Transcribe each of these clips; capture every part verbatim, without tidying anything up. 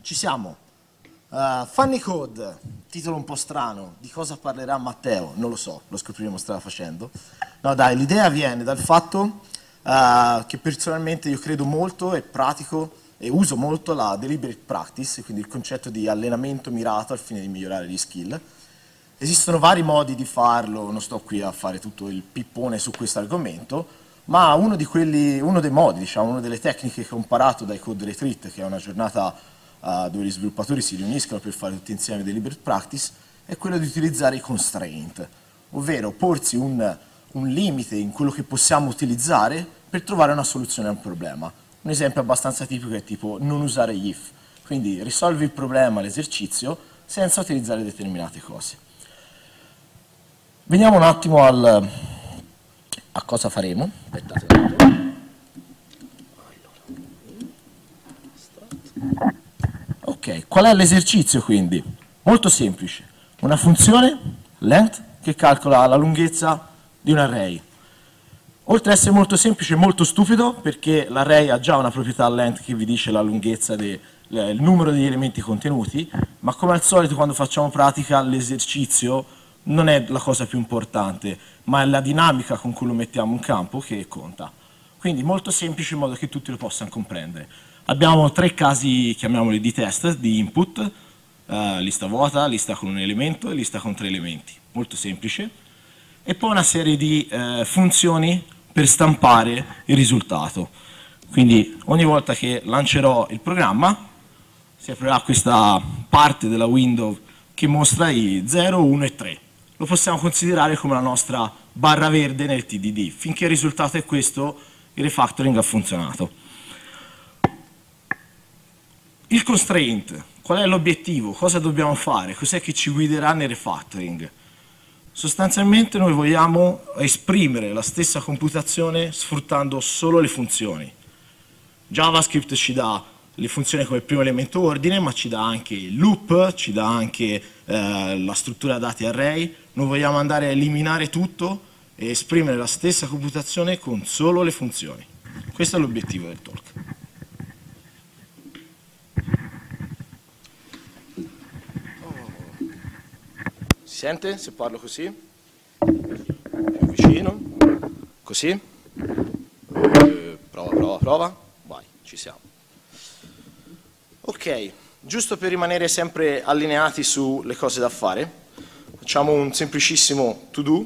Ci siamo. Uh, Funny Code, titolo un po' strano. Di cosa parlerà Matteo? Non lo so, lo scopriremo strada facendo. No dai, l'idea viene dal fatto uh, che personalmente io credo molto e pratico e uso molto la deliberate practice, quindi il concetto di allenamento mirato al fine di migliorare gli skill. Esistono vari modi di farlo, non sto qui a fare tutto il pippone su questo argomento, ma uno, di quelli, uno dei modi, diciamo, una delle tecniche che ho imparato dai Code Retreat, che è una giornata uh, dove gli sviluppatori si riuniscono per fare tutti insieme deliberate practice, è quello di utilizzare i constraint, ovvero porsi un, un limite in quello che possiamo utilizzare per trovare una soluzione a un problema. Un esempio abbastanza tipico è tipo non usare if, quindi risolvi il problema, l'esercizio, senza utilizzare determinate cose. Veniamo un attimo al, a cosa faremo. Aspettate un attimo. Ok, qual è l'esercizio quindi? Molto semplice. Una funzione, length, che calcola la lunghezza di un array. Oltre ad essere molto semplice, è molto stupido, perché l'array ha già una proprietà length che vi dice la lunghezza, de, le, il numero degli elementi contenuti, ma come al solito quando facciamo pratica l'esercizio non è la cosa più importante, ma è la dinamica con cui lo mettiamo in campo che conta. Quindi molto semplice in modo che tutti lo possano comprendere. Abbiamo tre casi, chiamiamoli di test, di input, eh, lista vuota, lista con un elemento e lista con tre elementi. Molto semplice. E poi una serie di eh, funzioni per stampare il risultato. Quindi ogni volta che lancerò il programma si aprirà questa parte della window che mostra i zero, uno e tre. Lo possiamo considerare come la nostra barra verde nel T D D. Finché il risultato è questo, il refactoring ha funzionato. Il constraint, qual è l'obiettivo? Cosa dobbiamo fare? Cos'è che ci guiderà nel refactoring? Sostanzialmente noi vogliamo esprimere la stessa computazione sfruttando solo le funzioni. JavaScript ci dà le funzioni come primo elemento ordine, ma ci dà anche il loop, ci dà anche eh, la struttura dati array. Noi vogliamo andare a eliminare tutto e esprimere la stessa computazione con solo le funzioni. Questo è l'obiettivo del talk. Si sente se parlo così? Più vicino? Così? Eh, prova, prova, prova. Vai, ci siamo. Ok, giusto per rimanere sempre allineati sulle cose da fare, facciamo un semplicissimo to-do,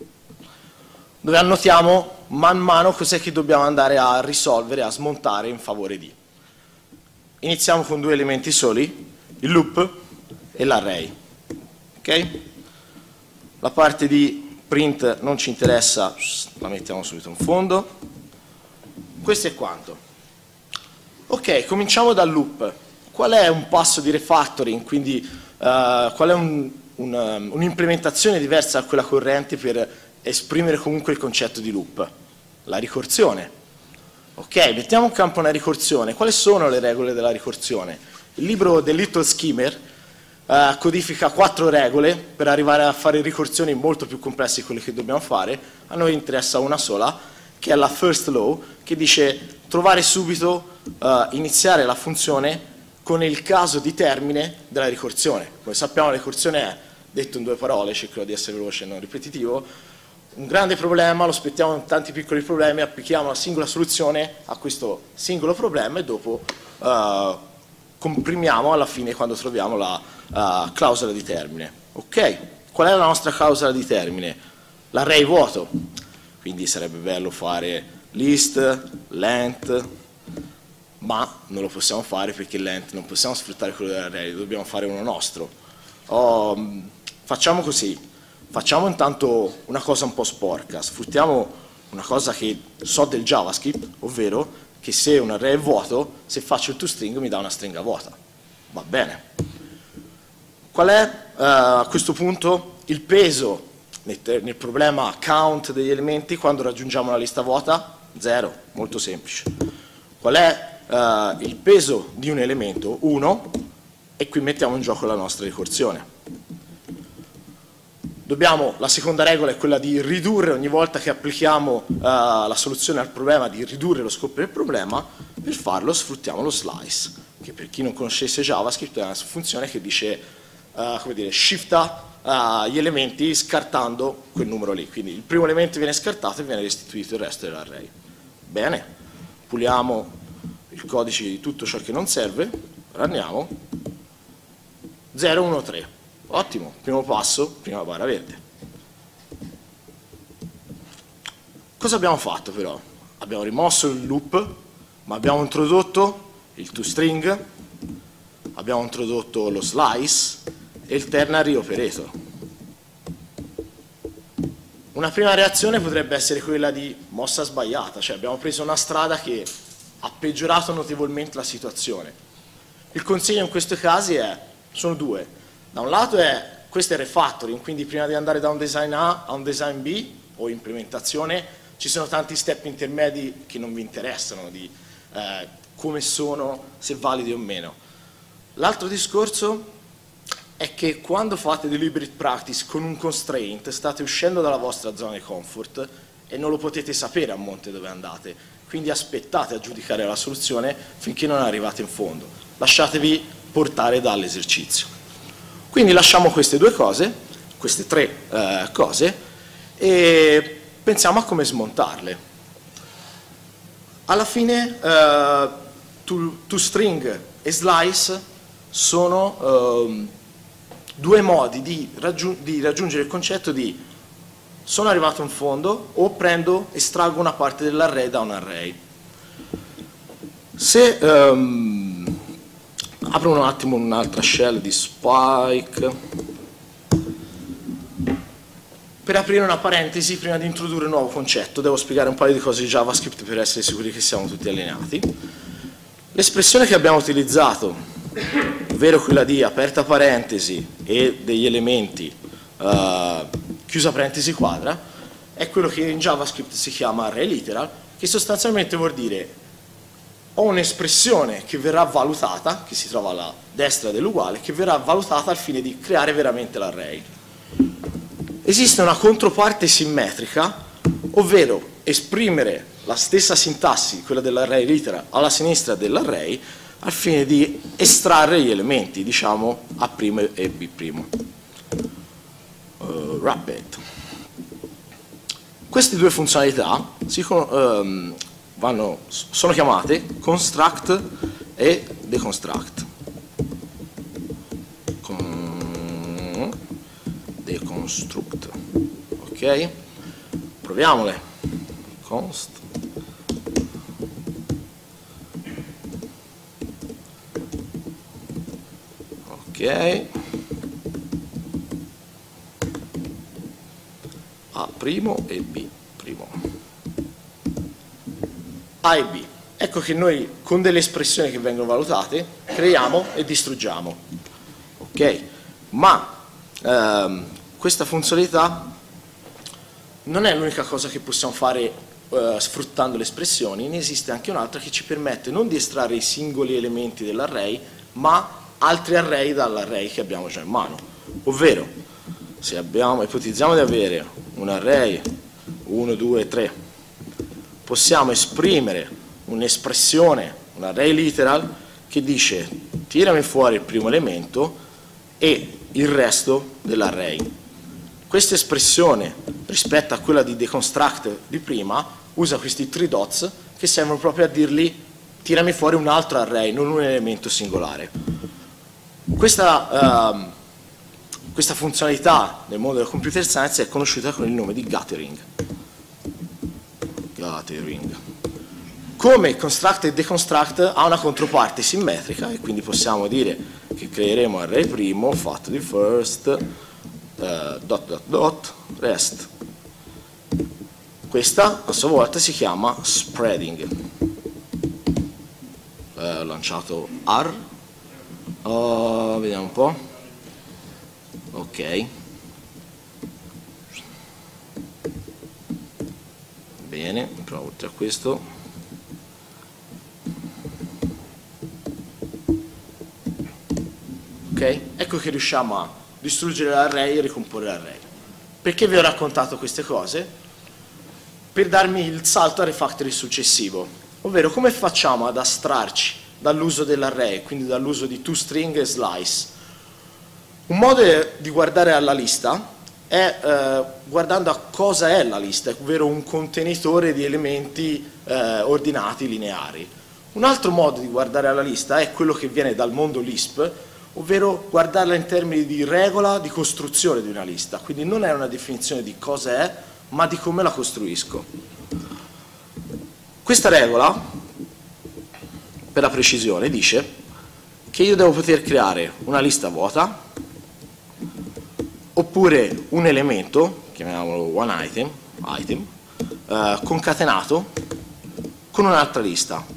dove annotiamo man mano cos'è che dobbiamo andare a risolvere, a smontare in favore di. Iniziamo con due elementi soli, il loop e l'array. Ok? La parte di print non ci interessa, la mettiamo subito in fondo. Questo è quanto. Ok, cominciamo dal loop. Qual è un passo di refactoring, quindi uh, qual è un, un, um, un'implementazione diversa da quella corrente per esprimere comunque il concetto di loop? La ricorsione. Ok, mettiamo in campo una ricorsione. Quali sono le regole della ricorsione? Il libro del Little Skimmer uh, codifica quattro regole per arrivare a fare ricorsioni molto più complesse di quelle che dobbiamo fare. A noi interessa una sola, che è la first law, che dice trovare subito, uh, iniziare la funzione con il caso di termine della ricorsione. Come sappiamo la ricorsione è, detto in due parole, cercherò di essere veloce e non ripetitivo, un grande problema, lo spettiamo in tanti piccoli problemi, applichiamo la singola soluzione a questo singolo problema e dopo uh, comprimiamo alla fine quando troviamo la uh, clausola di termine. Ok, qual è la nostra clausola di termine? L'array vuoto, quindi sarebbe bello fare list, length, ma non lo possiamo fare perché length non possiamo sfruttare quello dell'array, dobbiamo fare uno nostro. Oh, facciamo così, facciamo intanto una cosa un po' sporca, sfruttiamo una cosa che so del JavaScript, ovvero che se un array è vuoto, se faccio il toString mi dà una stringa vuota. Va bene. Qual è uh, a questo punto il peso nel, nel problema count degli elementi quando raggiungiamo una lista vuota? Zero, molto semplice. Qual è Uh, il peso di un elemento? uno, e qui mettiamo in gioco la nostra ricorsione. Dobbiamo, la seconda regola è quella di ridurre ogni volta che applichiamo uh, la soluzione al problema, di ridurre lo scopo del problema. Per farlo sfruttiamo lo slice. che per chi non conoscesse JavaScript è una funzione che dice, uh, come dire, shifta uh, gli elementi scartando quel numero lì. Quindi il primo elemento viene scartato e viene restituito il resto dell'array. Bene, puliamo il codice di tutto ciò che non serve, runniamo, zero uno tre. Ottimo, primo passo, prima barra verde. Cosa abbiamo fatto però? Abbiamo rimosso il loop, ma abbiamo introdotto il toString, abbiamo introdotto lo slice e il ternary operator. Una prima reazione potrebbe essere quella di mossa sbagliata, cioè abbiamo preso una strada che ha peggiorato notevolmente la situazione. Il consiglio in questi casi è, sono due. Da un lato è, questo è refactoring, quindi prima di andare da un design A a un design B o implementazione, ci sono tanti step intermedi che non vi interessano, di eh, come sono, se validi o meno. L'altro discorso è che quando fate deliberate practice con un constraint state uscendo dalla vostra zona di comfort e non lo potete sapere a monte dove andate, quindi aspettate a giudicare la soluzione finché non arrivate in fondo, lasciatevi portare dall'esercizio. Quindi lasciamo queste due cose, queste tre eh, cose e pensiamo a come smontarle. Alla fine eh, toString e slice sono eh, due modi di, raggiung di raggiungere il concetto di sono arrivato in fondo o prendo, estraggo una parte dell'array da un array. Se um, apro un attimo un'altra shell di Spike per aprire una parentesi prima di introdurre un nuovo concetto, devo spiegare un paio di cose di JavaScript per essere sicuri che siamo tutti allineati. L'espressione che abbiamo utilizzato, ovvero quella di aperta parentesi e degli elementi uh, chiusa parentesi quadra, è quello che in JavaScript si chiama array literal, che sostanzialmente vuol dire ho un'espressione che verrà valutata, che si trova alla destra dell'uguale, che verrà valutata al fine di creare veramente l'array. Esiste una controparte simmetrica, ovvero esprimere la stessa sintassi, quella dell'array literal, alla sinistra dell'array, al fine di estrarre gli elementi, diciamo A' e B'. Uh, rapid. Queste due funzionalità si, um, vanno, sono chiamate construct e deconstruct. Con, deconstruct. Ok? Proviamole. Const. Ok. A' e B'. A e B. Ecco che noi con delle espressioni che vengono valutate creiamo e distruggiamo. Ok? Ma ehm, questa funzionalità non è l'unica cosa che possiamo fare eh, sfruttando le espressioni, ne esiste anche un'altra che ci permette non di estrarre i singoli elementi dell'array, ma altri array dall'array che abbiamo già in mano. Ovvero, se abbiamo, ipotizziamo di avere un array uno, due, tre, possiamo esprimere un'espressione, un array literal, che dice tirami fuori il primo elemento e il resto dell'array. Questa espressione, rispetto a quella di deconstruct di prima, usa questi three dots che servono proprio a dirgli tirami fuori un altro array, non un elemento singolare. Questa, uh, questa funzionalità nel mondo del computer science è conosciuta con il nome di gathering. Gathering. Come construct e deconstruct ha una controparte simmetrica e quindi possiamo dire che creeremo array primo fatto di first uh, dot dot dot rest. Questa a sua volta si chiama spreading. Uh, lanciato R. Uh, vediamo un po'. Ok. Bene, però oltre a questo ok, ecco che riusciamo a distruggere l'array e ricomporre l'array. Perché vi ho raccontato queste cose? Per darmi il salto al refactoring successivo, ovvero come facciamo ad astrarci dall'uso dell'array, quindi dall'uso di toString e slice. Un modo di guardare alla lista è eh, guardando a cosa è la lista, ovvero un contenitore di elementi eh, ordinati lineari. Un altro modo di guardare alla lista è quello che viene dal mondo Lisp, ovvero guardarla in termini di regola di costruzione di una lista, quindi non è una definizione di cosa è, ma di come la costruisco. Questa regola, per la precisione, dice che io devo poter creare una lista vuota, oppure un elemento, chiamiamolo one item, item eh, concatenato con un'altra lista.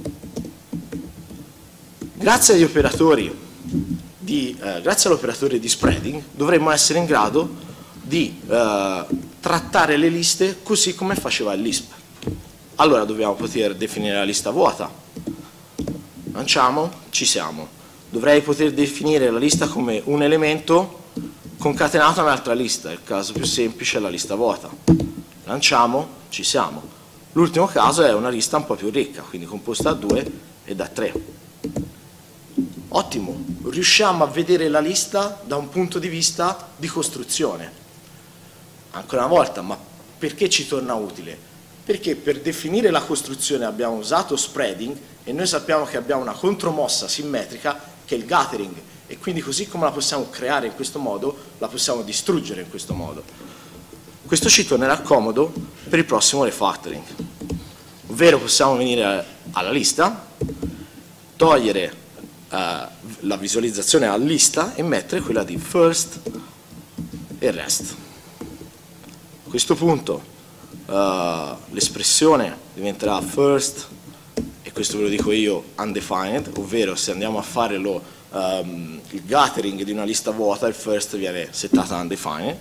Grazie agli operatori di, eh, grazie all'operatore di spreading dovremmo essere in grado di eh, trattare le liste così come faceva il Lisp. Allora dobbiamo poter definire la lista vuota. Lanciamo, ci siamo. Dovrei poter definire la lista come un elemento concatenato a un'altra lista, il caso più semplice è la lista vuota. Lanciamo, ci siamo. L'ultimo caso è una lista un po' più ricca, quindi composta da due e da tre. Ottimo, riusciamo a vedere la lista da un punto di vista di costruzione. Ancora una volta, ma perché ci torna utile? Perché per definire la costruzione abbiamo usato spreading e noi sappiamo che abbiamo una contromossa simmetrica che è il gathering, e quindi così come la possiamo creare in questo modo, la possiamo distruggere in questo modo. Questo ci tornerà comodo per il prossimo refactoring, ovvero possiamo venire alla lista, togliere uh, la visualizzazione a lista e mettere quella di first e rest. A questo punto uh, l'espressione diventerà first, e questo ve lo dico io, undefined, ovvero se andiamo a fare lo Um, il gathering di una lista vuota, il first viene settato a undefined,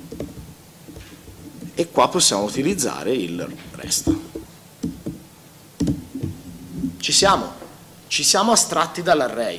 e qua possiamo utilizzare il rest. Ci siamo, ci siamo astratti dall'array.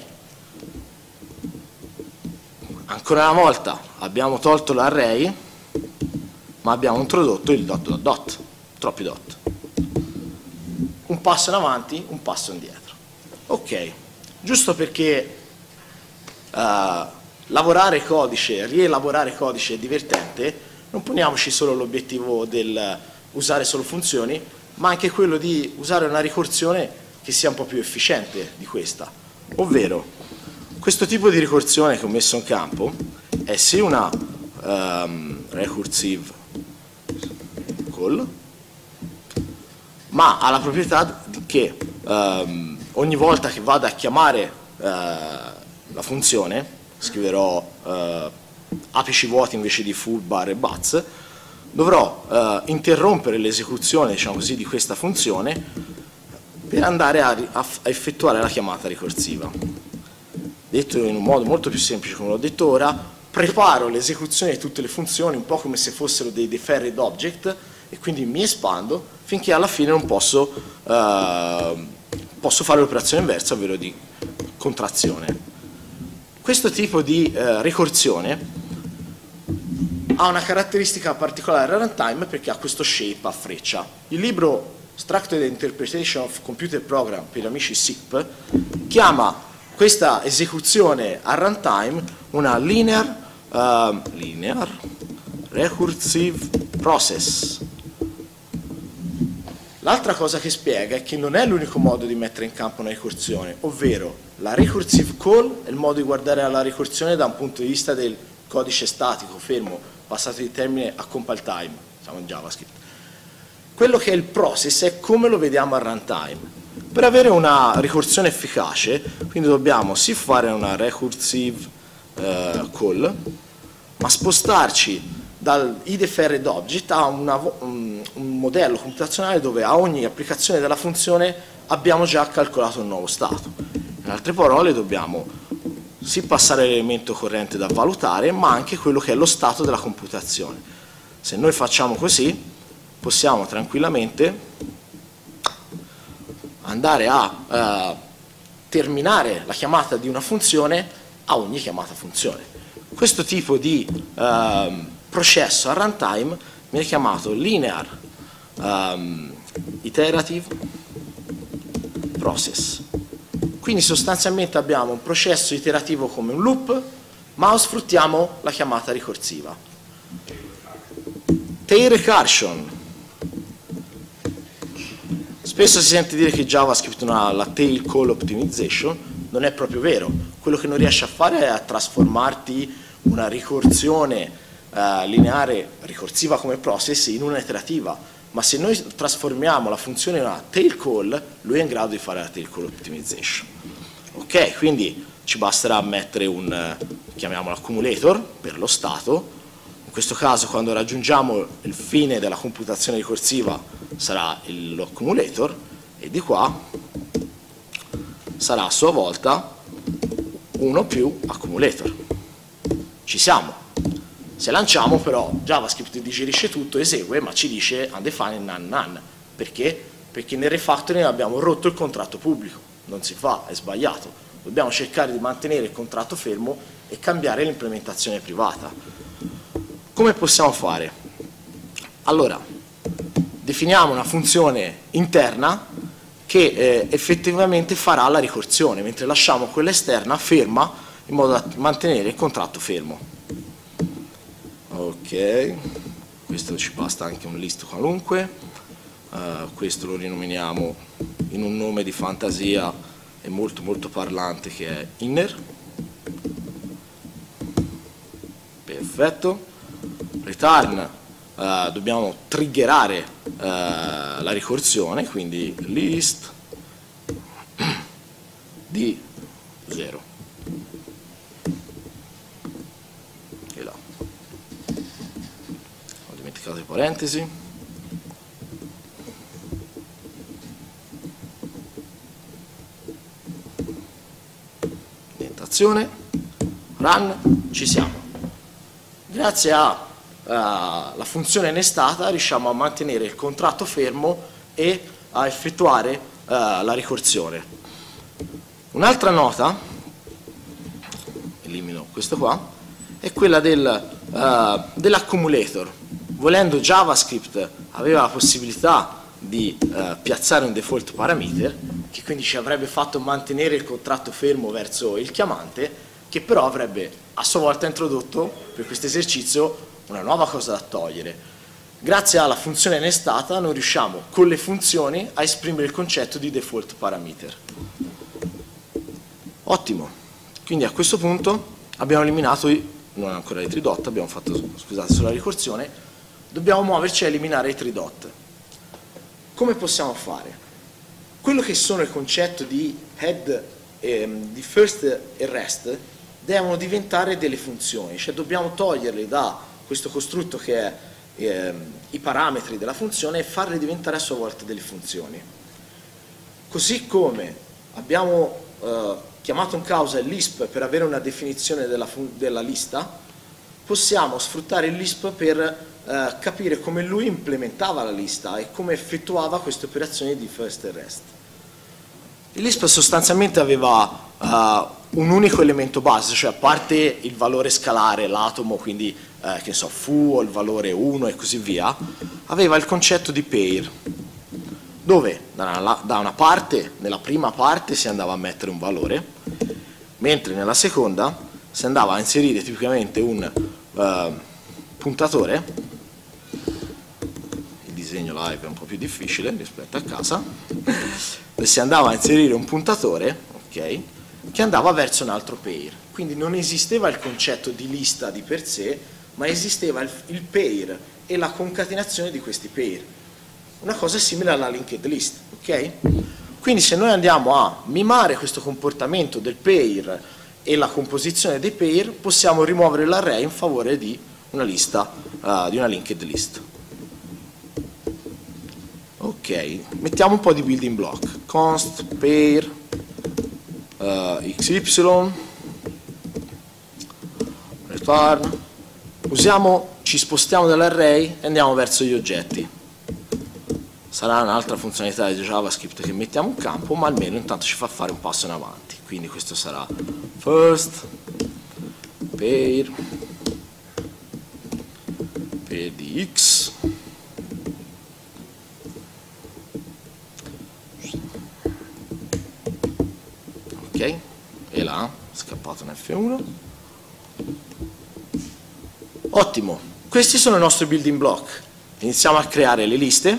Ancora una volta abbiamo tolto l'array, ma abbiamo introdotto il dot dot dot, troppi dot. Un passo in avanti, un passo indietro. Ok, giusto perché Uh, lavorare codice, rielaborare codice è divertente, non poniamoci solo l'obiettivo del usare solo funzioni, ma anche quello di usare una ricorsione che sia un po' più efficiente di questa. Ovvero, questo tipo di ricorsione che ho messo in campo è sì una um, recursive call, ma ha la proprietà che um, ogni volta che vado a chiamare uh, la funzione, scriverò uh, apici vuoti invece di full bar e bats, dovrò uh, interrompere l'esecuzione, diciamo così, di questa funzione per andare a, a, a effettuare la chiamata ricorsiva. Detto in un modo molto più semplice, come l'ho detto ora, preparo l'esecuzione di tutte le funzioni un po' come se fossero dei deferred object, e quindi mi espando finché alla fine non posso, uh, posso fare l'operazione inversa, ovvero di contrazione. Questo tipo di eh, ricorsione ha una caratteristica particolare a runtime perché ha questo shape a freccia. Il libro Structured Interpretation of Computer Program per gli amici S I P chiama questa esecuzione a runtime una linear, uh, linear recursive process. L'altra cosa che spiega è che non è l'unico modo di mettere in campo una ricorsione, ovvero la recursive call è il modo di guardare alla ricorsione da un punto di vista del codice statico, fermo, passato di termine a compile time, siamo in JavaScript. Quello che è il process è come lo vediamo a runtime. Per avere una ricorsione efficace, quindi dobbiamo sì fare una recursive uh, call, ma spostarci dal deferred object a una, un, un modello computazionale dove a ogni applicazione della funzione abbiamo già calcolato un nuovo stato. In altre parole dobbiamo sì passare l'elemento corrente da valutare, ma anche quello che è lo stato della computazione. Se noi facciamo così, possiamo tranquillamente andare a uh, terminare la chiamata di una funzione a ogni chiamata funzione. Questo tipo di uh, processo a runtime viene chiamato linear um, iterative process. Quindi sostanzialmente abbiamo un processo iterativo come un loop, ma sfruttiamo la chiamata ricorsiva. Tail recursion. Spesso si sente dire che JavaScript non ha la tail call optimization, non è proprio vero. Quello che non riesce a fare è a trasformarti una ricorsione eh, lineare ricorsiva come process in una iterativa, ma se noi trasformiamo la funzione in una tail call, lui è in grado di fare la tail call optimization. Ok, quindi ci basterà mettere un, chiamiamolo accumulator per lo stato. In questo caso, quando raggiungiamo il fine della computazione ricorsiva, sarà l'accumulator, e di qua sarà a sua volta uno più accumulator. Ci siamo. Se lanciamo però JavaScript digerisce tutto, esegue, ma ci dice undefined none none. Perché? Perché nel refactoring abbiamo rotto il contratto pubblico. Non si fa, è sbagliato. Dobbiamo cercare di mantenere il contratto fermo e cambiare l'implementazione privata. Come possiamo fare? Allora, definiamo una funzione interna che eh, effettivamente farà la ricorsione, mentre lasciamo quella esterna ferma in modo da mantenere il contratto fermo. Ok, questo ci basta anche un list qualunque, uh, questo lo rinominiamo in un nome di fantasia e molto molto parlante che è inner. Perfetto. Return, uh, dobbiamo triggerare uh, la ricorsione, quindi list di zero. E là. Ho dimenticato le parentesi. Nientazione. Run, ci siamo. Grazie a Uh, la funzione innestata riusciamo a mantenere il contratto fermo e a effettuare uh, la ricorsione. Un'altra nota, elimino questo qua, è quella del, uh, dell'accumulator. Volendo JavaScript aveva la possibilità di uh, piazzare un default parameter, che quindi ci avrebbe fatto mantenere il contratto fermo verso il chiamante, che però avrebbe a sua volta introdotto per questo esercizio una nuova cosa da togliere. Grazie alla funzione innestata noi riusciamo con le funzioni a esprimere il concetto di default parameter. Ottimo, quindi a questo punto abbiamo eliminato, i, non ancora i three dot, abbiamo fatto, scusate, sulla ricorsione, dobbiamo muoverci a eliminare i three dot. Come possiamo fare? Quello che sono il concetto di head, ehm, di first e rest devono diventare delle funzioni, cioè dobbiamo toglierle da questo costrutto che è eh, i parametri della funzione e farle diventare a sua volta delle funzioni. Così come abbiamo eh, chiamato in causa il Lisp per avere una definizione della, della lista, possiamo sfruttare il Lisp per eh, capire come lui implementava la lista e come effettuava queste operazioni di first e rest. Il Lisp sostanzialmente aveva uh, un unico elemento base, cioè a parte il valore scalare, l'atomo, quindi eh, che ne so, foo o il valore uno e così via, aveva il concetto di pair, dove da una, da una parte, nella prima parte si andava a mettere un valore, mentre nella seconda si andava a inserire tipicamente un uh, puntatore. Il disegno live è un po' più difficile rispetto a casa, dove si andava a inserire un puntatore, ok, che andava verso un altro pair. Quindi non esisteva il concetto di lista di per sé, ma esisteva il, il pair e la concatenazione di questi pair. Una cosa simile alla linked list, ok? Quindi se noi andiamo a mimare questo comportamento del pair e la composizione dei pair, possiamo rimuovere l'array in favore di una lista, uh, di una linked list. Ok, mettiamo un po' di building block. Const pair uh, xy return. Usiamo, ci spostiamo dall'array e andiamo verso gli oggetti. Sarà un'altra funzionalità di JavaScript che mettiamo in campo, ma almeno intanto ci fa fare un passo in avanti. Quindi questo sarà first pair pair di x e là, scappato un F uno. Ottimo, questi sono i nostri building block. Iniziamo a creare le liste,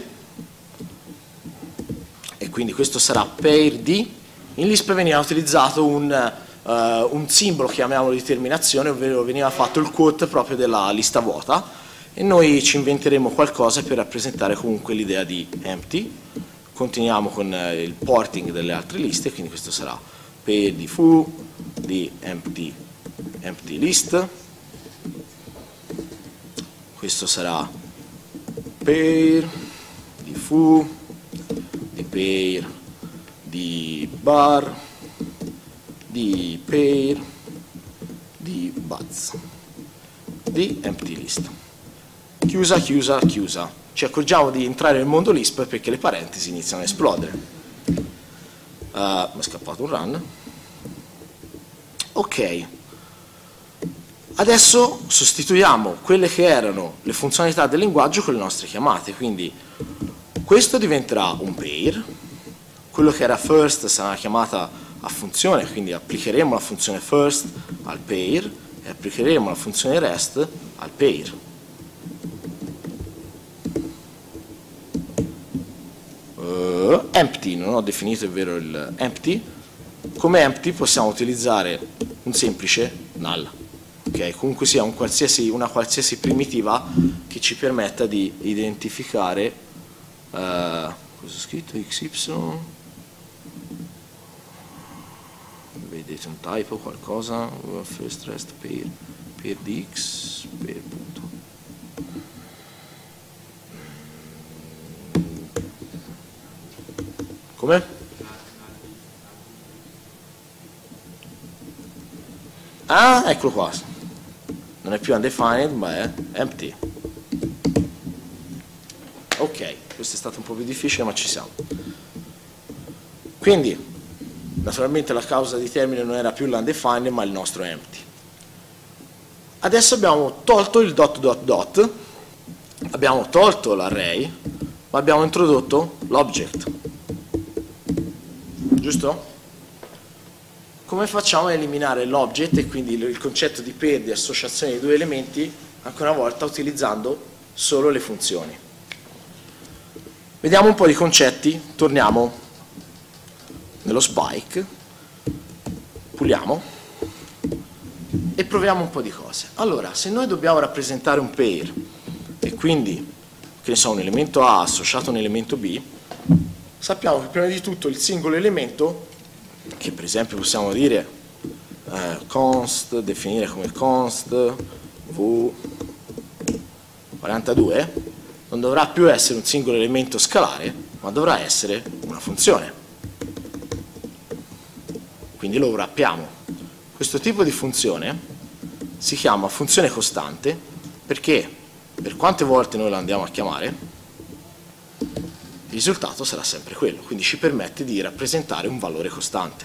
e quindi questo sarà pair D. In Lisp veniva utilizzato un, uh, un simbolo, chiamiamolo di terminazione, ovvero veniva fatto il quote proprio della lista vuota, e noi ci inventeremo qualcosa per rappresentare comunque l'idea di empty. Continuiamo con il porting delle altre liste, quindi questo sarà pair di foo di empty, empty list. Questo sarà pair di foo di pair di bar di pair di buzz di empty list. Chiusa, chiusa, chiusa. Ci accorgiamo di entrare nel mondo Lisp perché le parentesi iniziano a esplodere. Uh, mi è scappato un run. Ok. Adesso sostituiamo quelle che erano le funzionalità del linguaggio con le nostre chiamate. Quindi questo diventerà un pair. Quello che era first sarà una chiamata a funzione, quindi applicheremo la funzione first al pair e applicheremo la funzione rest al pair. Uh, empty, non ho definito, è vero, il empty. Come empty possiamo utilizzare un semplice null, okay? Comunque sia un qualsiasi, una qualsiasi primitiva che ci permetta di identificare uh, cosa ho scritto, xy, vedete un typo, qualcosa, first rest pair, pair di x, pair punto. Come? Ah, eccolo qua. Non è più undefined, ma è empty. Ok, questo è stato un po' più difficile, ma ci siamo. Quindi, naturalmente la causa di termine non era più l'undefined, ma il nostro empty. Adesso abbiamo tolto il dot dot dot, abbiamo tolto l'array, ma abbiamo introdotto l'object. Giusto? Come facciamo a eliminare l'object e quindi il concetto di pair di associazione di due elementi, ancora una volta utilizzando solo le funzioni? Vediamo un po' di concetti, torniamo nello Spike, puliamo e proviamo un po' di cose. Allora, se noi dobbiamo rappresentare un pair e quindi, che ne so, un elemento A associato a un elemento B, sappiamo che prima di tutto il singolo elemento, che per esempio possiamo dire eh, const, definire come const v quarantadue, non dovrà più essere un singolo elemento scalare, ma dovrà essere una funzione. Quindi lo wrappiamo. Questo tipo di funzione si chiama funzione costante perché per quante volte noi la andiamo a chiamare, il risultato sarà sempre quello, quindi ci permette di rappresentare un valore costante.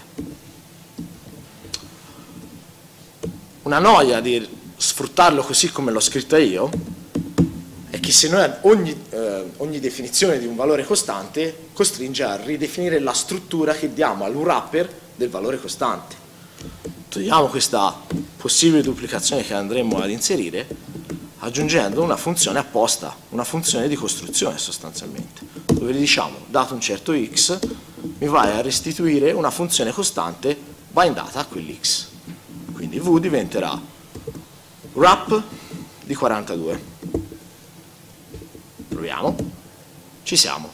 Una noia di sfruttarlo così come l'ho scritta io è che se noi ogni, eh, ogni definizione di un valore costante costringe a ridefinire la struttura che diamo al wrapper del valore costante. Togliamo questa possibile duplicazione che andremo ad inserire aggiungendo una funzione apposta, una funzione di costruzione sostanzialmente, dove diciamo, dato un certo x, mi vai a restituire una funzione costante bindata a quell'x. Quindi v diventerà wrap di quarantadue. Proviamo. Ci siamo.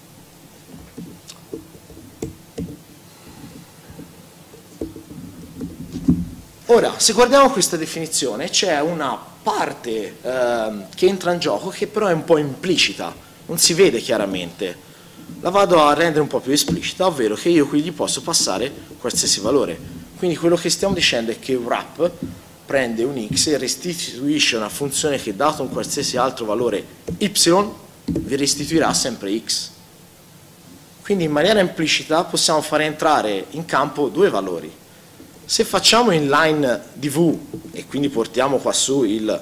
Ora, se guardiamo questa definizione, c'è una parte eh, che entra in gioco che però è un po' implicita, non si vede chiaramente. La vado a rendere un po' più esplicita, ovvero che io qui gli posso passare qualsiasi valore. Quindi quello che stiamo dicendo è che wrap prende un x e restituisce una funzione che, dato un qualsiasi altro valore y, vi restituirà sempre x. Quindi in maniera implicita possiamo fare entrare in campo due valori. Se facciamo inline di v e quindi portiamo qua su il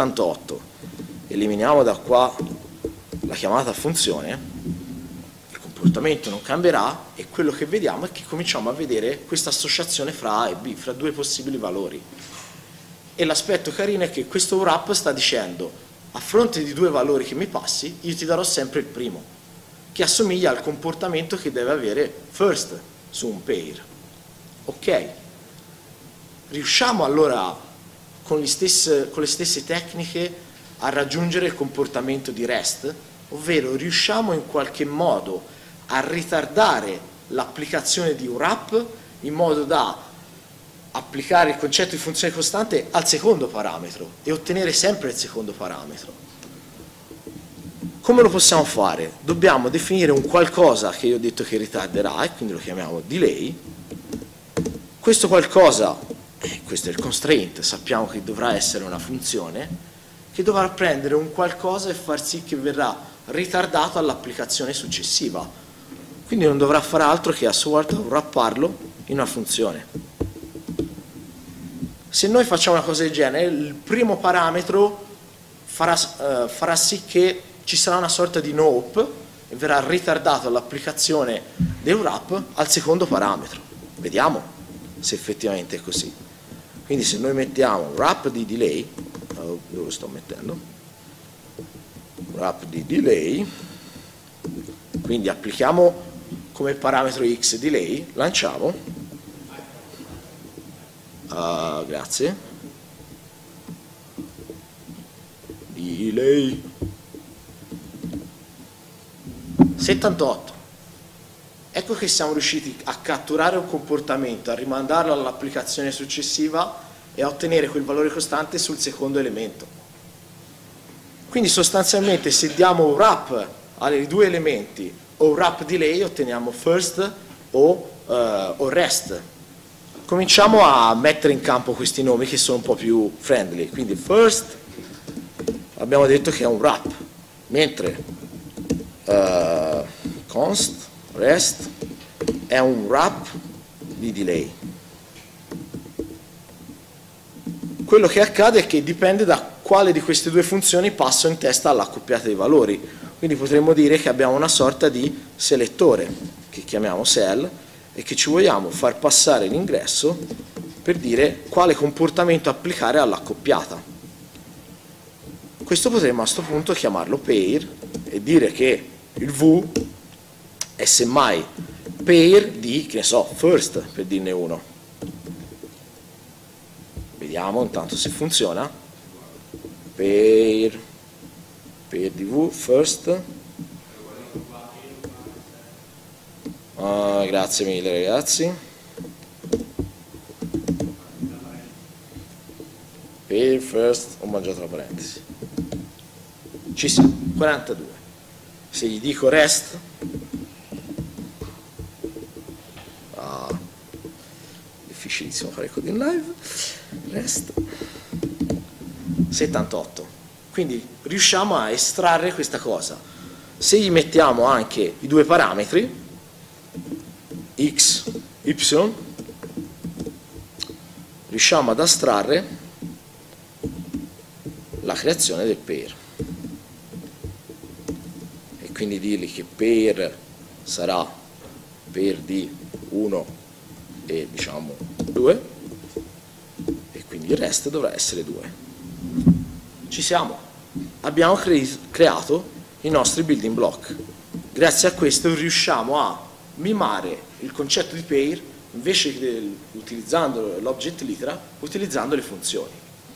settantotto, eliminiamo da qua la chiamata funzione, per comportamento non cambierà e quello che vediamo è che cominciamo a vedere questa associazione fra A e B, fra due possibili valori. E l'aspetto carino è che questo wrap sta dicendo, a fronte di due valori che mi passi, io ti darò sempre il primo, che assomiglia al comportamento che deve avere first su un pair. Ok? Riusciamo allora con, gli stesse, con le stesse tecniche a raggiungere il comportamento di rest, ovvero riusciamo in qualche modo a ritardare l'applicazione di un wrap in modo da applicare il concetto di funzione costante al secondo parametro e ottenere sempre il secondo parametro. Come lo possiamo fare? Dobbiamo definire un qualcosa che io ho detto che ritarderà e quindi lo chiamiamo delay. Questo qualcosa, eh, questo è il constraint, sappiamo che dovrà essere una funzione che dovrà prendere un qualcosa e far sì che verrà ritardato all'applicazione successiva. Quindi non dovrà fare altro che a sua volta wrapparlo in una funzione. Se noi facciamo una cosa del genere, il primo parametro farà, uh, farà sì che ci sarà una sorta di no-op e verrà ritardato l'applicazione del wrap al secondo parametro. Vediamo se effettivamente è così. Quindi se noi mettiamo wrap di delay, uh, dove lo sto mettendo? Wrap di delay, quindi applichiamo come parametro x delay, lanciamo, uh, grazie, delay, settantotto. Ecco che siamo riusciti a catturare un comportamento, a rimandarlo all'applicazione successiva e a ottenere quel valore costante sul secondo elemento. Quindi sostanzialmente se diamo un wrap ai due elementi o wrap delay otteniamo first o, uh, o rest. Cominciamo a mettere in campo questi nomi che sono un po' più friendly. Quindi first abbiamo detto che è un wrap, mentre uh, const rest è un wrap di delay. Quello che accade è che dipende da quale di queste due funzioni passo in testa all'accoppiata dei valori. Quindi potremmo dire che abbiamo una sorta di selettore che chiamiamo sel e che ci vogliamo far passare l'ingresso per dire quale comportamento applicare all'accoppiata. Questo potremmo a questo punto chiamarlo pair e dire che il v è semmai pair di, che ne so, first, per dirne uno. Vediamo intanto se funziona. Pair, pair di v, first. Ah, grazie mille ragazzi. Pair, first, ho mangiato la parentesi. Ci siamo, quarantadue. Se gli dico rest, ah, difficilissimo fare il coding live, rest, settantotto. Quindi riusciamo a estrarre questa cosa. Se gli mettiamo anche i due parametri, x, y, riusciamo ad astrarre la creazione del pair. E quindi dirgli che pair sarà pair di uno e diciamo due, e quindi il rest dovrà essere due. Ci siamo, abbiamo cre creato i nostri building block. Grazie a questo riusciamo a mimare il concetto di pair invece che utilizzando l'object litera, utilizzando le funzioni.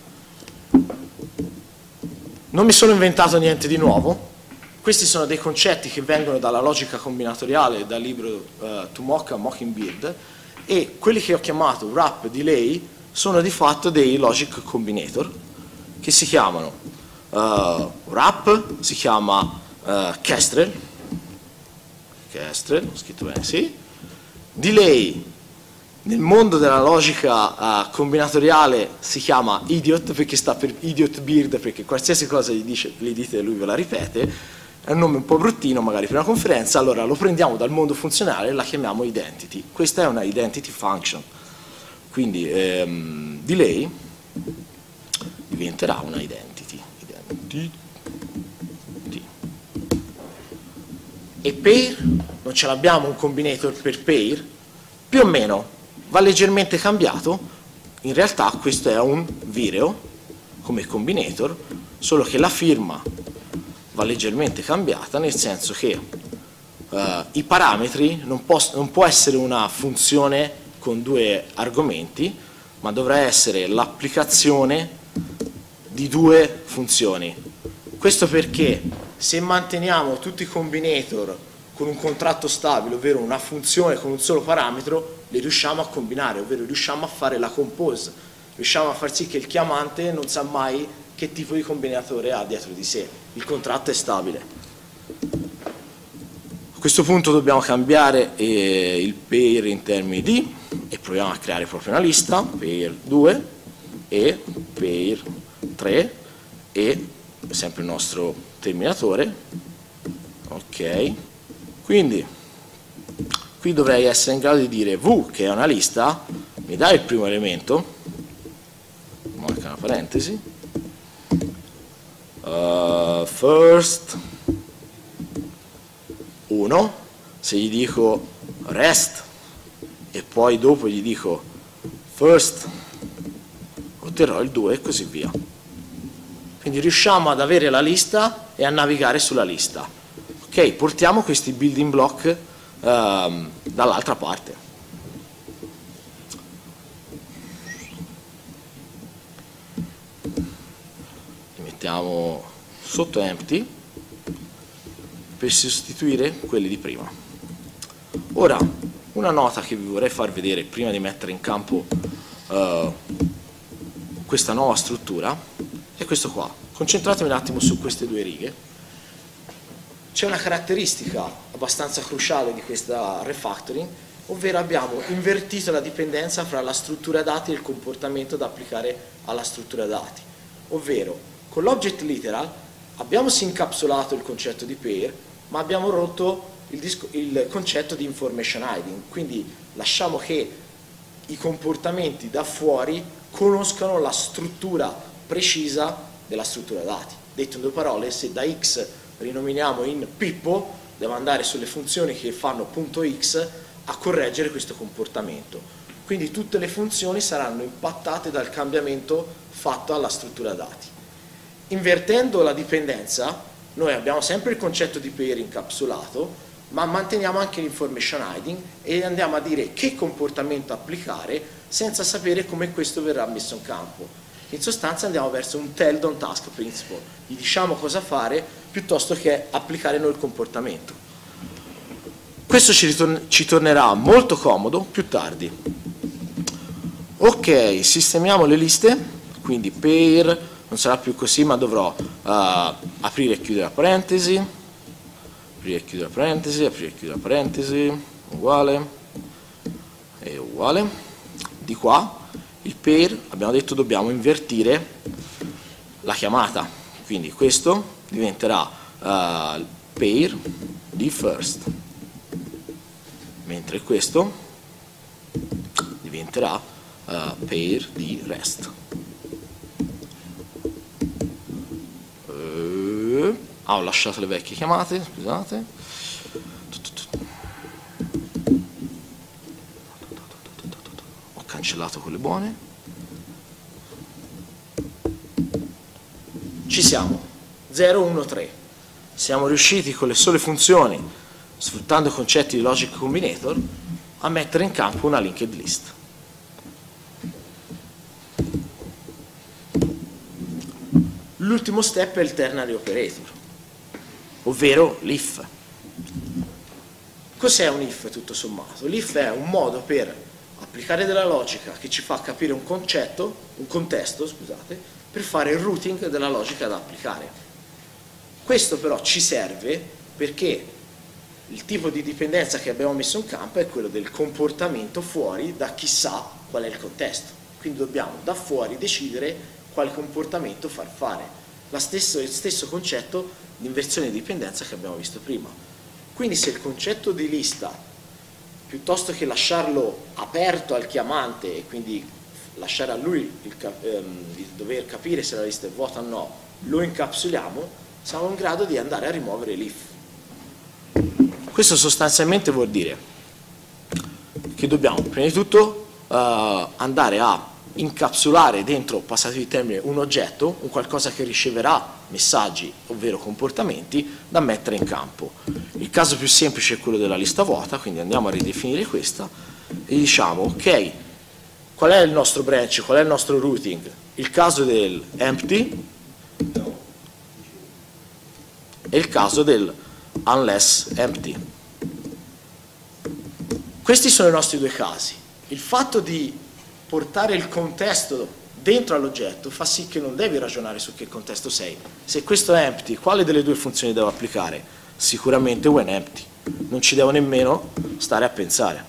Non mi sono inventato niente di nuovo, questi sono dei concetti che vengono dalla logica combinatoriale, dal libro uh, Tomoka Mockingbird, e quelli che ho chiamato wrap delay sono di fatto dei logic combinator che si chiamano uh, wrap, si chiama uh, Kestrel, Kestrel, ho scritto bene, sì, delay nel mondo della logica uh, combinatoriale si chiama idiot perché sta per idiot beard, perché qualsiasi cosa gli, dice, gli dite lui ve la ripete, è un nome un po' bruttino magari per una conferenza, allora lo prendiamo dal mondo funzionale e la chiamiamo identity. Questa è una identity function, quindi ehm, delay diventerà una identity, identity. E pair non ce l'abbiamo un combinator per pair, più o meno va leggermente cambiato, in realtà questo è un vireo come combinator, solo che la firma va leggermente cambiata, nel senso che uh, i parametri non, non può essere una funzione con due argomenti, ma dovrà essere l'applicazione di due funzioni. Questo perché se manteniamo tutti i combinator con un contratto stabile, ovvero una funzione con un solo parametro, li riusciamo a combinare, ovvero riusciamo a fare la compose, riusciamo a far sì che il chiamante non sa mai che tipo di combinatore ha dietro di sé, il contratto è stabile. A questo punto dobbiamo cambiare eh, il pair in termini di, e proviamo a creare proprio una lista, pair due e pair tre e sempre il nostro terminatore. Ok, quindi qui dovrei essere in grado di dire v, che è una lista, mi dà il primo elemento, manca una parentesi, uh, first uno, se gli dico rest e poi dopo gli dico first, otterrò il due e così via. Quindi riusciamo ad avere la lista e a navigare sulla lista. Ok, portiamo questi building block um, dall'altra parte. Li mettiamo sotto empty per sostituire quelli di prima. Ora, una nota che vi vorrei far vedere prima di mettere in campo uh, questa nuova struttura è questo qua. Concentratevi un attimo su queste due righe. C'è una caratteristica abbastanza cruciale di questa refactoring, ovvero abbiamo invertito la dipendenza fra la struttura dati e il comportamento da applicare alla struttura dati. Ovvero, con l'object literal abbiamo sì incapsulato il concetto di pair, ma abbiamo rotto il, disco, il concetto di information hiding, quindi lasciamo che i comportamenti da fuori conoscano la struttura precisa della struttura dati. Detto in due parole, se da x rinominiamo in Pippo, devo andare sulle funzioni che fanno punto x a correggere questo comportamento. Quindi tutte le funzioni saranno impattate dal cambiamento fatto alla struttura dati. Invertendo la dipendenza, noi abbiamo sempre il concetto di pair incapsulato, ma manteniamo anche l'information hiding e andiamo a dire che comportamento applicare senza sapere come questo verrà messo in campo. In sostanza andiamo verso un tell don't task principle, gli diciamo cosa fare piuttosto che applicare noi il comportamento. Questo ci, ritorn- ci tornerà molto comodo più tardi. Ok, sistemiamo le liste, quindi pair non sarà più così, ma dovrò uh, aprire e chiudere la parentesi, aprire e chiudere la parentesi, aprire e chiudere la parentesi, uguale e uguale. Di qua il pair, abbiamo detto, dobbiamo invertire la chiamata, quindi questo diventerà uh, pair di first, mentre questo diventerà uh, pair di rest. Uh, ah, ho lasciato le vecchie chiamate, scusate. Ho cancellato quelle buone. Ci siamo, zero, uno, tre. Siamo riusciti con le sole funzioni, sfruttando i concetti di logic combinator, a mettere in campo una linked list. L'ultimo step è il ternary operator, ovvero l'if. Cos'è un if tutto sommato? L'if è un modo per applicare della logica che ci fa capire un concetto, un contesto, scusate, per fare il routing della logica da applicare. Questo però ci serve perché il tipo di dipendenza che abbiamo messo in campo è quello del comportamento fuori da chissà qual è il contesto. Quindi dobbiamo da fuori decidere quale comportamento far fare. La stesso, il stesso concetto di inversione di dipendenza che abbiamo visto prima. Quindi se il concetto di lista, piuttosto che lasciarlo aperto al chiamante e quindi lasciare a lui il, ehm, di dover capire se la lista è vuota o no, lo incapsuliamo, siamo in grado di andare a rimuovere l'if. Questo sostanzialmente vuol dire che dobbiamo prima di tutto uh, andare a incapsulare dentro, passati di termine, un oggetto, un qualcosa che riceverà messaggi, ovvero comportamenti, da mettere in campo. Il caso più semplice è quello della lista vuota, quindi andiamo a ridefinire questa e diciamo, ok, qual è il nostro branch, qual è il nostro routing? Il caso del empty e il caso del unless empty. Questi sono i nostri due casi. Il fatto di portare il contesto dentro all'oggetto fa sì che non devi ragionare su che contesto sei. Se questo è empty, quale delle due funzioni devo applicare? Sicuramente when empty. Non ci devo nemmeno stare a pensare.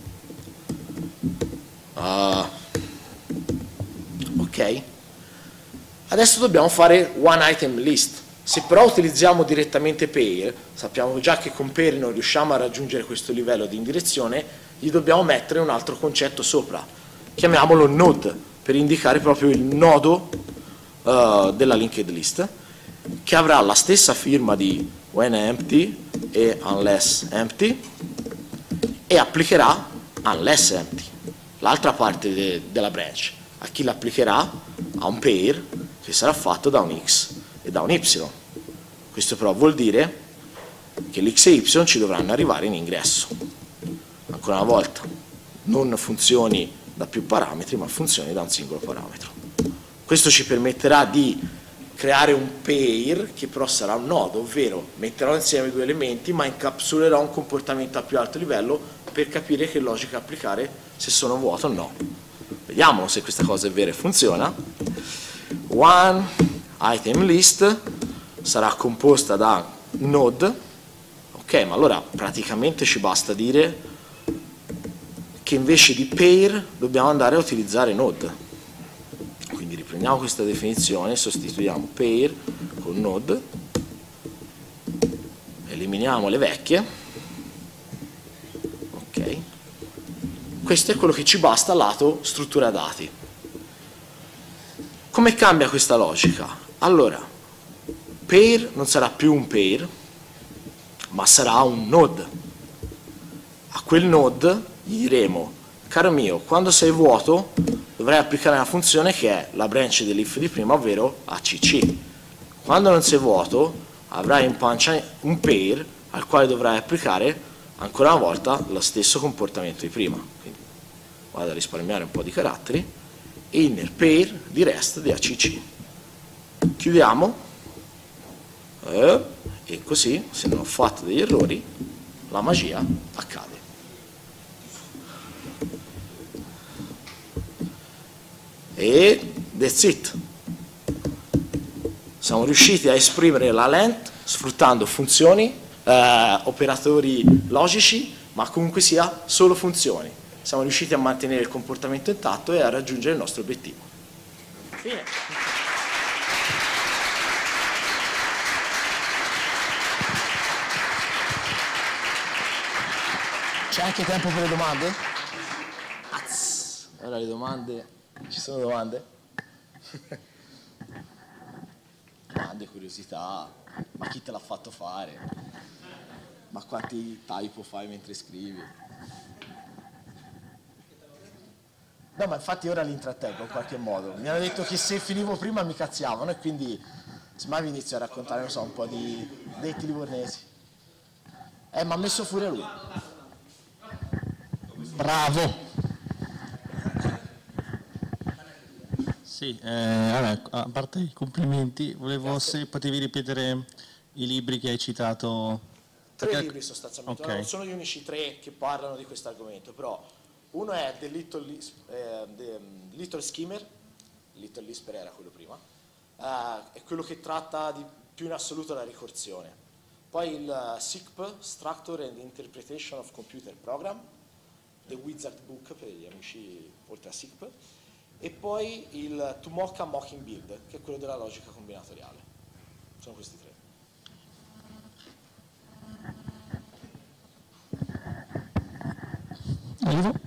Uh, ok? Adesso dobbiamo fare one item list. Se però utilizziamo direttamente pair, sappiamo già che con pair non riusciamo a raggiungere questo livello di indirezione, gli dobbiamo mettere un altro concetto sopra. Chiamiamolo node, per indicare proprio il nodo uh, della linked list, che avrà la stessa firma di when empty e unless empty e applicherà unless empty, l'altra parte de della branch. A chi l'applicherà? A un pair che sarà fatto da un x e da un y. Questo però vuol dire che l'x e y ci dovranno arrivare in ingresso. Ancora una volta, non funzioni da più parametri, ma funzioni da un singolo parametro. Questo ci permetterà di creare un pair che però sarà un nodo, ovvero metterò insieme due elementi ma incapsulerò un comportamento a più alto livello per capire che logica applicare, se sono vuoto o no. Vediamo se questa cosa è vera e funziona. One item list sarà composta da node, ok, ma allora praticamente ci basta dire che invece di pair dobbiamo andare a utilizzare node. Quindi riprendiamo questa definizione, sostituiamo pair con node, eliminiamo le vecchie, ok. Questo è quello che ci basta lato struttura dati. Come cambia questa logica? Allora, pair non sarà più un pair, ma sarà un node. A quel node gli diremo, caro mio, quando sei vuoto dovrai applicare una funzione che è la branch dell'if di prima, ovvero A C C. Quando non sei vuoto avrai in pancia un pair al quale dovrai applicare ancora una volta lo stesso comportamento di prima. Quindi vado a risparmiare un po' di caratteri, inner pair di rest di A C C. Chiudiamo eh, e così, se non ho fatto degli errori, la magia accade. E that's it. Siamo riusciti a esprimere la length sfruttando funzioni, eh, operatori logici, ma comunque sia solo funzioni. Siamo riusciti a mantenere il comportamento intatto e a raggiungere il nostro obiettivo. Fine. C'è anche tempo per le domande? Ora le domande... Ci sono domande? Domande, curiosità, ma chi te l'ha fatto fare? Ma quanti typo fai mentre scrivi? No, ma infatti ora li intrattengo in qualche modo. Mi hanno detto che se finivo prima mi cazziavano e quindi semmai vi inizio a raccontare, non so, un po' di detti livornesi. Eh, mi ha messo fuori lui. Bravo! Sì, eh, vabbè, a parte i complimenti, volevo Grazie. se potevi ripetere i libri che hai citato. Tre Perché... libri sostanzialmente, okay. Non sono gli unici tre che parlano di questo argomento, però uno è The Little, eh, The Little Skimmer, Little Lisper era quello prima, eh, è quello che tratta di più in assoluto la ricorsione. Poi il uh, S I C P, Structure and Interpretation of Computer Program, The Wizard Book per gli amici oltre a S I C P, e poi il Tumoka Mocking Build, che è quello della logica combinatoriale. Sono questi tre. Arrivo.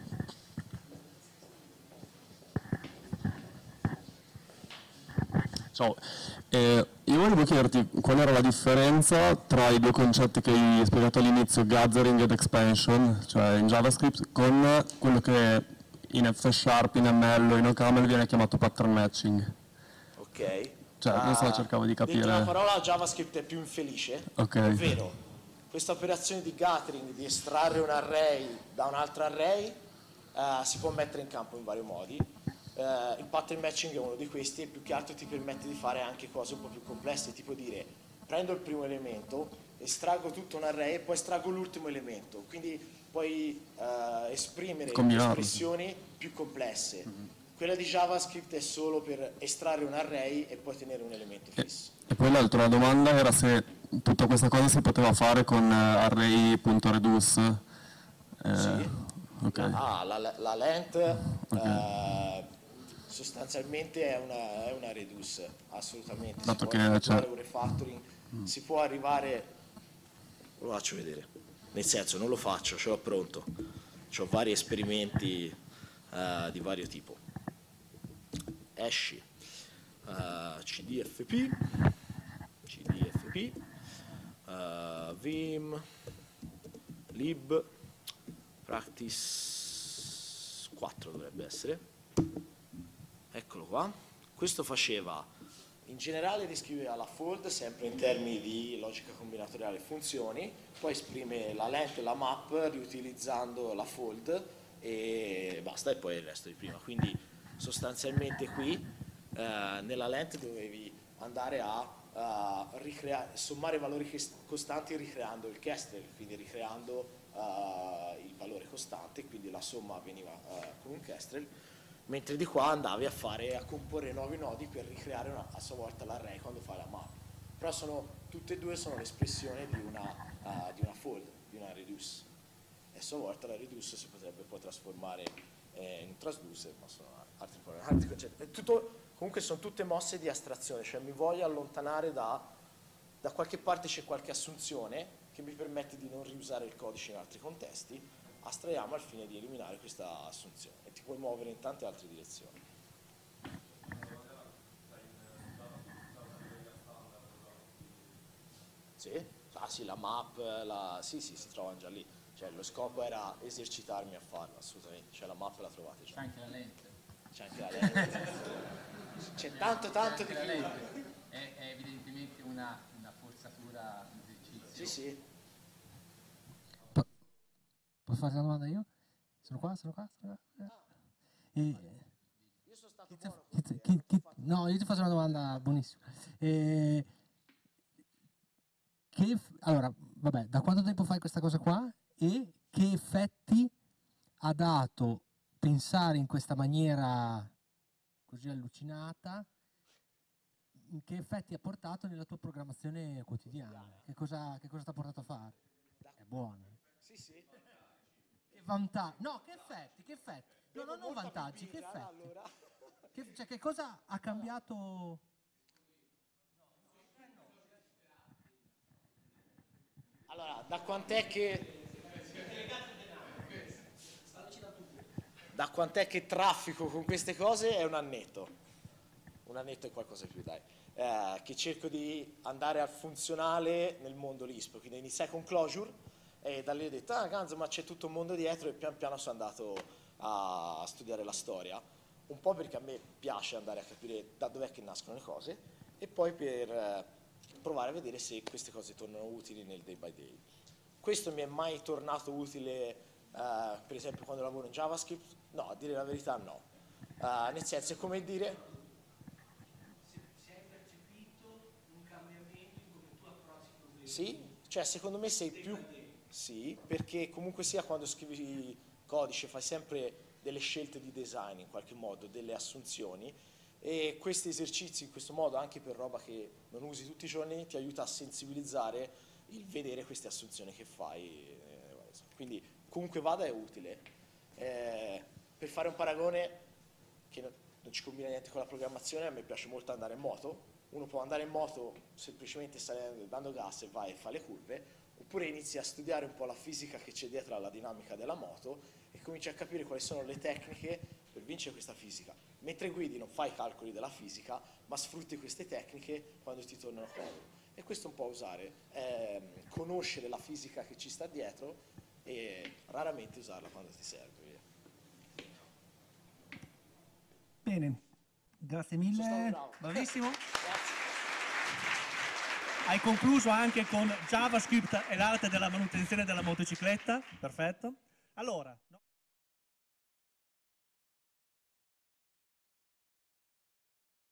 So, uh, io volevo chiederti qual era la differenza tra i due concetti che hai spiegato all'inizio, gathering ed expansion, cioè in JavaScript, con quello che in F Sharp, in M L o in OCaml viene chiamato pattern matching. Ok. Cioè, non so, Uh, cercavo di capire. Detto una parola, JavaScript è più infelice, okay. Ovvero, questa operazione di gathering, di estrarre un array da un altro array, uh, si può mettere in campo in vari modi. Uh, il pattern matching è uno di questi e più che altro ti permette di fare anche cose un po' più complesse, tipo dire prendo il primo elemento, estraggo tutto un array e poi estraggo l'ultimo elemento, quindi puoi uh, esprimere espressioni più complesse. Mm-hmm. Quella di JavaScript è solo per estrarre un array e poi tenere un elemento fisso. E, e poi l'altra domanda era se tutta questa cosa si poteva fare con uh, array.reduce. Eh, sì. Okay. Ah, la, la length okay. uh, sostanzialmente è una, è una reduce, assolutamente. Dato si che può c'è un refactoring, mm. si può arrivare, lo faccio vedere, nel senso non lo faccio, ce l'ho pronto, ho vari esperimenti uh, di vario tipo. Hash, uh, cdfp, cdfp, uh, vim, lib, practice quattro dovrebbe essere, eccolo qua. Questo faceva, in generale descriveva la fold sempre in termini di logica combinatoriale funzioni, poi esprime la length e la map riutilizzando la fold e basta, e poi il resto di prima. Quindi sostanzialmente qui eh, nella length dovevi andare a, a ricreare, sommare valori costanti ricreando il Kestrel, quindi ricreando Uh, il valore costante, quindi la somma veniva uh, con un Kestrel, mentre di qua andavi a fare a comporre nuovi nodi per ricreare una, a sua volta l'array quando fai la map. Però sono, tutte e due sono l'espressione di una, uh, di una fold, di una reduce, e a sua volta la reduce si potrebbe poi trasformare eh, in transducer, ma sono altri, altri concetti. È tutto, comunque sono tutte mosse di astrazione, cioè mi voglio allontanare da, da qualche parte, c'è qualche assunzione che mi permette di non riusare il codice in altri contesti, astraiamo al fine di eliminare questa assunzione e ti puoi muovere in tante altre direzioni. Sì? Ah sì, la map, la... sì sì, si trovano già lì, cioè lo scopo era esercitarmi a farlo, assolutamente, cioè la map la trovate già. C'è anche la lente. C'è anche la lente. C'è tanto tanto di più. È, è evidentemente una, una forzatura, un esercizio. Sì, sì. Po- posso fare una domanda io? Sono qua, sono qua, sono qua. Ah, E, io sono stato chi te- buono chi con te- te, chi- eh, chi- fatto... no, io ti faccio una domanda buonissima. E, che, allora, vabbè, da quanto tempo fai questa cosa qua? E che effetti ha dato pensare in questa maniera così allucinata? Che effetti ha portato nella tua programmazione quotidiana? Che cosa, che cosa ti ha portato a fare? È buono. Sì, sì. Che vantaggi? No, che effetti? Che effetti? No, no, non molta vantaggi, che birra, effetti? allora. Che, cioè, che cosa ha cambiato? Allora, da quant'è che... Da quant'è che traffico con queste cose è un annetto. Un annetto e qualcosa più, dai. Eh, che cerco di andare al funzionale nel mondo Lisp. Quindi iniziai con Clojure e da lì ho detto, ah, ganzo, ma c'è tutto un mondo dietro, e pian piano sono andato a studiare la storia. Un po' perché a me piace andare a capire da dov'è che nascono le cose, e poi per eh, provare a vedere se queste cose tornano utili nel day by day. Questo mi è mai tornato utile, eh, per esempio, quando lavoro in JavaScript? No, a dire la verità no. Uh, nel senso, è come dire... Se hai percepito un cambiamento in come tu approcci i problemi? Sì, cioè secondo me sei più... Sì, perché comunque sia quando scrivi codice fai sempre delle scelte di design in qualche modo, delle assunzioni, e questi esercizi in questo modo, anche per roba che non usi tutti i giorni, ti aiuta a sensibilizzare il vedere queste assunzioni che fai. Quindi comunque vada è utile. Eh, per fare un paragone che non, non ci combina niente con la programmazione, a me piace molto andare in moto. Uno può andare in moto semplicemente salendo, dando gas e vai e fa le curve, oppure inizi a studiare un po' la fisica che c'è dietro alla dinamica della moto e cominci a capire quali sono le tecniche per vincere questa fisica. mentre guidi non fai i calcoli della fisica, ma sfrutti queste tecniche quando ti tornano comodo. E questo è un po' usare, eh, conoscere la fisica che ci sta dietro e raramente usarla quando ti serve. Via. Bene, grazie mille, bravissimo. Grazie. Hai concluso anche con JavaScript e l'arte della manutenzione della motocicletta, perfetto. Allora,